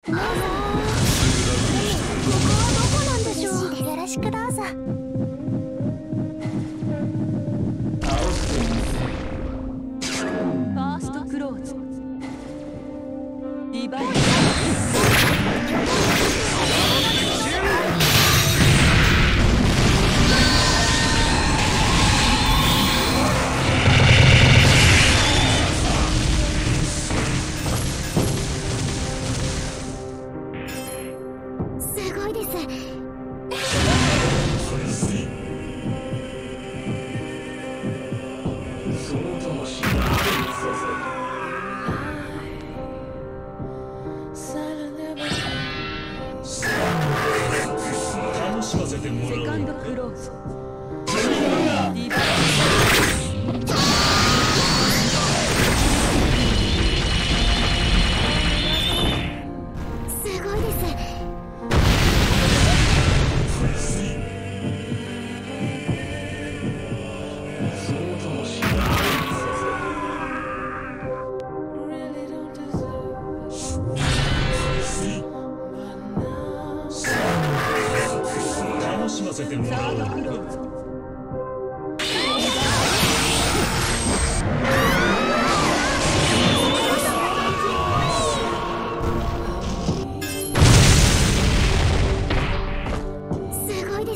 こなんでしょう。よろしくどうぞ。 ファーストクローズ。リバイバル。 すごいです。 楽しませてもらおう。 セカンドクローズ。リバイバすごいです。 楽しませてもサらおう。 ードクローズ。 すごいです。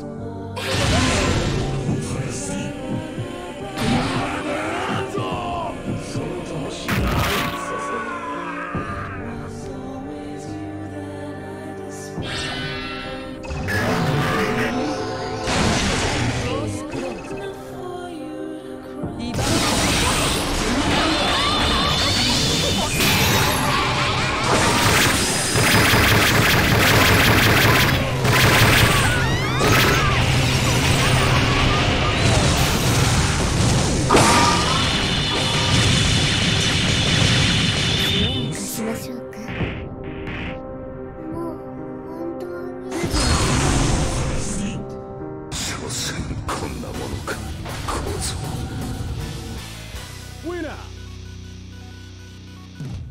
ロースクローズ。リバイバ目を貸しましょうか。もう本当に。 所詮こんなものか小僧。 ウィナー。